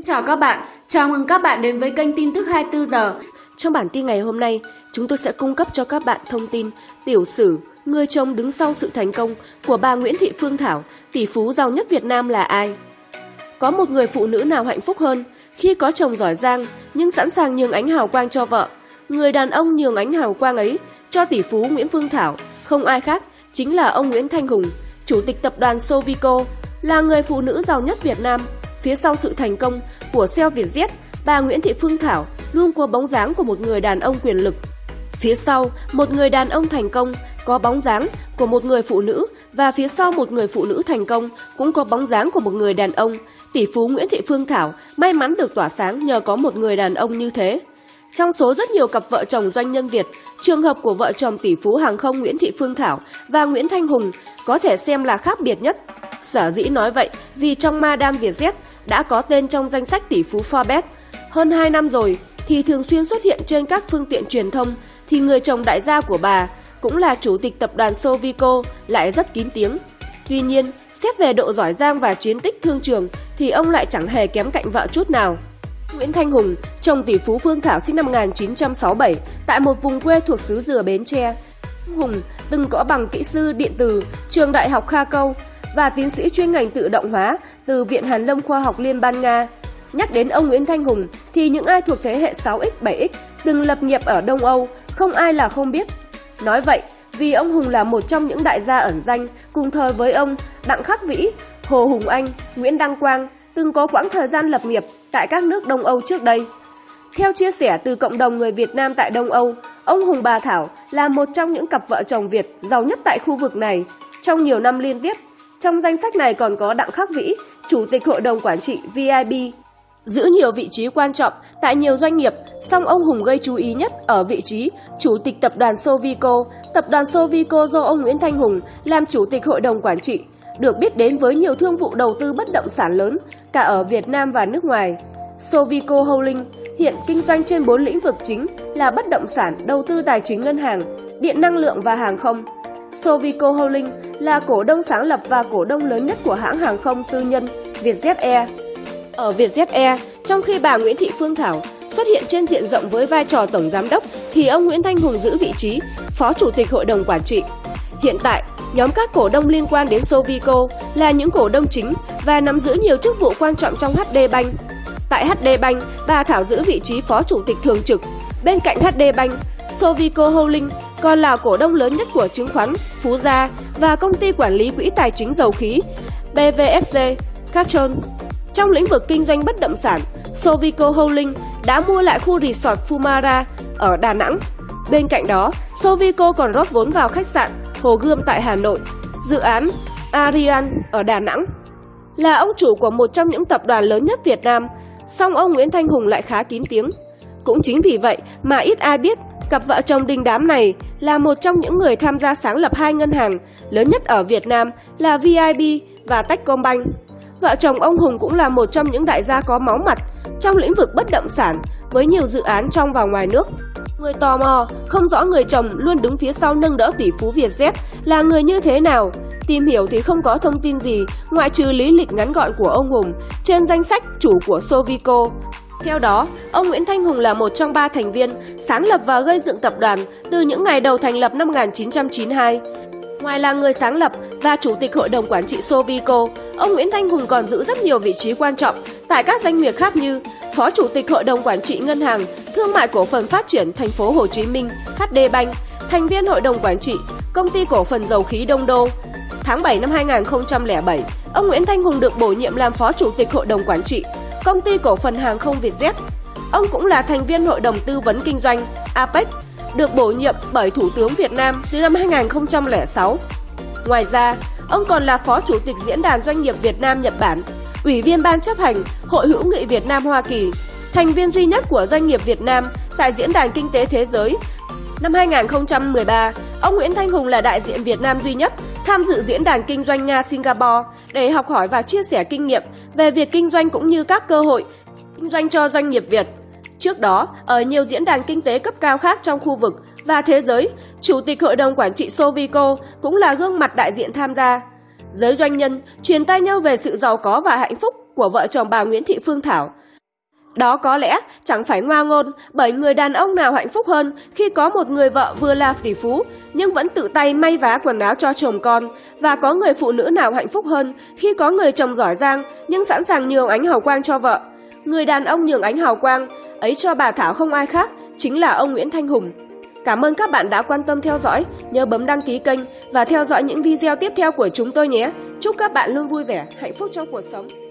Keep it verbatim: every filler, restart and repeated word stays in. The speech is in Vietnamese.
Chào các bạn, chào mừng các bạn đến với kênh tin tức hai mươi tư giờ. Trong bản tin ngày hôm nay, chúng tôi sẽ cung cấp cho các bạn thông tin tiểu sử, người chồng đứng sau sự thành công của bà Nguyễn Thị Phương Thảo, tỷ phú giàu nhất Việt Nam là ai? Có một người phụ nữ nào hạnh phúc hơn khi có chồng giỏi giang nhưng sẵn sàng nhường ánh hào quang cho vợ? Người đàn ông nhường ánh hào quang ấy cho tỷ phú Nguyễn Phương Thảo không ai khác chính là ông Nguyễn Thanh Hùng, chủ tịch tập đoàn Sovico, là người phụ nữ giàu nhất Việt Nam. Phía sau sự thành công của xê e o Vietjet, bà Nguyễn Thị Phương Thảo luôn có bóng dáng của một người đàn ông quyền lực. Phía sau một người đàn ông thành công có bóng dáng của một người phụ nữ, và phía sau một người phụ nữ thành công cũng có bóng dáng của một người đàn ông. Tỷ phú Nguyễn Thị Phương Thảo may mắn được tỏa sáng nhờ có một người đàn ông như thế. Trong số rất nhiều cặp vợ chồng doanh nhân Việt, trường hợp của vợ chồng tỷ phú hàng không Nguyễn Thị Phương Thảo và Nguyễn Thanh Hùng có thể xem là khác biệt nhất. Sở dĩ nói vậy vì trong Madame Vietjet đã có tên trong danh sách tỷ phú Forbes. Hơn hai năm rồi thì thường xuyên xuất hiện trên các phương tiện truyền thông, thì người chồng đại gia của bà cũng là chủ tịch tập đoàn Sovico lại rất kín tiếng. Tuy nhiên, xét về độ giỏi giang và chiến tích thương trường thì ông lại chẳng hề kém cạnh vợ chút nào. Nguyễn Thanh Hùng, chồng tỷ phú Phương Thảo sinh năm một nghìn chín trăm sáu mươi bảy tại một vùng quê thuộc xứ Dừa Bến Tre. Hùng từng có bằng kỹ sư điện tử trường Đại học Kharkov và tiến sĩ chuyên ngành tự động hóa từ Viện Hàn lâm Khoa học Liên bang Nga. Nhắc đến ông Nguyễn Thanh Hùng thì những ai thuộc thế hệ sáu x, bảy x từng lập nghiệp ở Đông Âu không ai là không biết. Nói vậy vì ông Hùng là một trong những đại gia ẩn danh cùng thời với ông Đặng Khắc Vĩ, Hồ Hùng Anh, Nguyễn Đăng Quang, từng có quãng thời gian lập nghiệp tại các nước Đông Âu trước đây. Theo chia sẻ từ cộng đồng người Việt Nam tại Đông Âu, ông Hùng bà Thảo là một trong những cặp vợ chồng Việt giàu nhất tại khu vực này trong nhiều năm liên tiếp. Trong danh sách này còn có Đặng Khắc Vĩ, Chủ tịch Hội đồng Quản trị vê i bê, giữ nhiều vị trí quan trọng tại nhiều doanh nghiệp, song ông Hùng gây chú ý nhất ở vị trí Chủ tịch Tập đoàn Sovico. Tập đoàn Sovico do ông Nguyễn Thanh Hùng làm Chủ tịch Hội đồng Quản trị, được biết đến với nhiều thương vụ đầu tư bất động sản lớn cả ở Việt Nam và nước ngoài. Sovico Holding hiện kinh doanh trên bốn lĩnh vực chính là bất động sản, đầu tư tài chính ngân hàng, điện năng lượng và hàng không. Sovico Holding là cổ đông sáng lập và cổ đông lớn nhất của hãng hàng không tư nhân Vietjet Air. Ở Vietjet Air, trong khi bà Nguyễn Thị Phương Thảo xuất hiện trên diện rộng với vai trò tổng giám đốc, thì ông Nguyễn Thanh Hùng giữ vị trí Phó Chủ tịch Hội đồng Quản trị. Hiện tại, nhóm các cổ đông liên quan đến Sovico là những cổ đông chính và nắm giữ nhiều chức vụ quan trọng trong hát đê Bank. Tại hát đê Bank, bà Thảo giữ vị trí Phó Chủ tịch thường trực. Bên cạnh hát đê Bank, Sovico Holding còn là cổ đông lớn nhất của chứng khoán Phú Gia và công ty quản lý quỹ tài chính dầu khí bê vê ép giê Castrol. Trong lĩnh vực kinh doanh bất động sản, Sovico Holding đã mua lại khu resort Fumara ở Đà Nẵng. Bên cạnh đó, Sovico còn rót vốn vào khách sạn Hồ Gươm tại Hà Nội, dự án Arian ở Đà Nẵng. Là ông chủ của một trong những tập đoàn lớn nhất Việt Nam, song ông Nguyễn Thanh Hùng lại khá kín tiếng. Cũng chính vì vậy mà ít ai biết cặp vợ chồng đình đám này là một trong những người tham gia sáng lập hai ngân hàng lớn nhất ở Việt Nam là vê i bê và Techcombank. Vợ chồng ông Hùng cũng là một trong những đại gia có máu mặt trong lĩnh vực bất động sản với nhiều dự án trong và ngoài nước. Người tò mò không rõ người chồng luôn đứng phía sau nâng đỡ tỷ phú Vietjet là người như thế nào. Tìm hiểu thì không có thông tin gì ngoại trừ lý lịch ngắn gọn của ông Hùng trên danh sách chủ của Sovico. Theo đó, ông Nguyễn Thanh Hùng là một trong ba thành viên sáng lập và gây dựng tập đoàn từ những ngày đầu thành lập năm một nghìn chín trăm chín mươi hai. Ngoài là người sáng lập và Chủ tịch Hội đồng Quản trị Sovico, ông Nguyễn Thanh Hùng còn giữ rất nhiều vị trí quan trọng tại các doanh nghiệp khác như Phó Chủ tịch Hội đồng Quản trị Ngân hàng Thương mại Cổ phần Phát triển Thành phố Hồ Chí Minh hát đê Bank, thành viên Hội đồng Quản trị Công ty Cổ phần Dầu khí Đông Đô. Tháng bảy năm hai nghìn không trăm lẻ bảy, ông Nguyễn Thanh Hùng được bổ nhiệm làm Phó Chủ tịch Hội đồng Quản trị Công ty Cổ phần Hàng không Vietjet. Ông cũng là thành viên Hội đồng Tư vấn Kinh doanh a pếch, được bổ nhiệm bởi Thủ tướng Việt Nam từ năm hai nghìn không trăm lẻ sáu. Ngoài ra, ông còn là Phó Chủ tịch Diễn đàn Doanh nghiệp Việt Nam-Nhật Bản, Ủy viên Ban chấp hành Hội hữu nghị Việt Nam-Hoa Kỳ, thành viên duy nhất của Doanh nghiệp Việt Nam tại Diễn đàn Kinh tế Thế giới. Năm hai nghìn không trăm mười ba, ông Nguyễn Thanh Hùng là đại diện Việt Nam duy nhất tham dự Diễn đàn Kinh doanh Nga-Singapore để học hỏi và chia sẻ kinh nghiệm về việc kinh doanh cũng như các cơ hội kinh doanh cho doanh nghiệp Việt. Trước đó, ở nhiều diễn đàn kinh tế cấp cao khác trong khu vực và thế giới, Chủ tịch Hội đồng Quản trị Sovico cũng là gương mặt đại diện tham gia. Giới doanh nhân truyền tay nhau về sự giàu có và hạnh phúc của vợ chồng bà Nguyễn Thị Phương Thảo. Đó có lẽ chẳng phải ngoa ngôn, bởi người đàn ông nào hạnh phúc hơn khi có một người vợ vừa là tỷ phú nhưng vẫn tự tay may vá quần áo cho chồng con, và có người phụ nữ nào hạnh phúc hơn khi có người chồng giỏi giang nhưng sẵn sàng nhường ánh hào quang cho vợ. Người đàn ông nhường ánh hào quang ấy cho bà Thảo không ai khác, chính là ông Nguyễn Thanh Hùng. Cảm ơn các bạn đã quan tâm theo dõi, nhớ bấm đăng ký kênh và theo dõi những video tiếp theo của chúng tôi nhé. Chúc các bạn luôn vui vẻ, hạnh phúc trong cuộc sống.